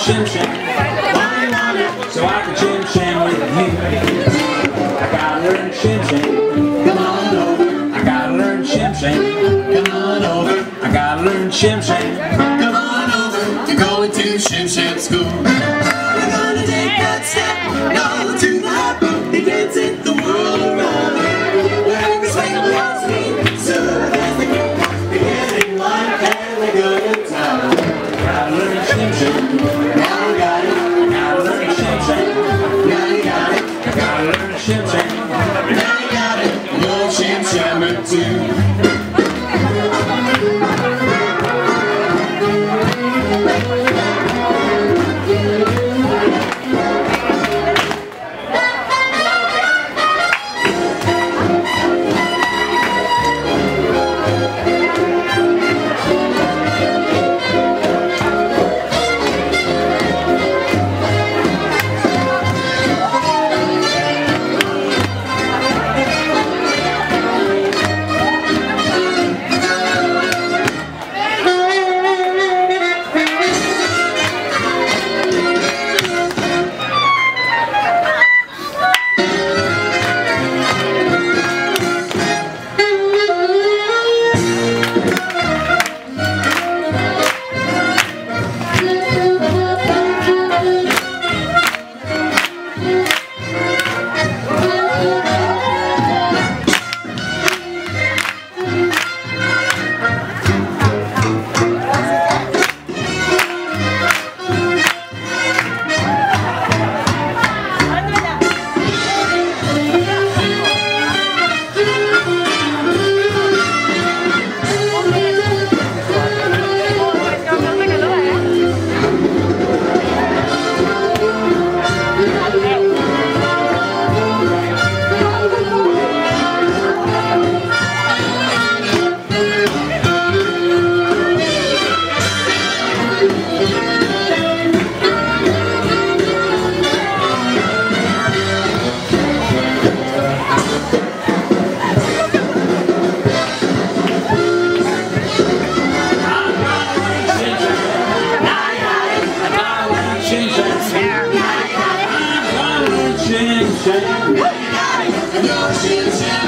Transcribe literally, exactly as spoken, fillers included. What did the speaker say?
Shim Sham. So I can Shim Sham with you. I gotta learn Shim Sham. Come on over. I gotta learn Shim Sham. Come on over. I gotta learn Shim Sham. Come on over. You're going to Shim Sham school. We're gonna take that step. No to that. They can't take the world around. We're the swing of the speed. So there's the game. Beginning life and the good time. Gotta learn Shim Sham. Now we got it. Gotta learn Shim Sham. Now you got it. Gotta learn Shim Sham. Now you got it. You're Shim Shammer too. Shim Sham. Shim Sham.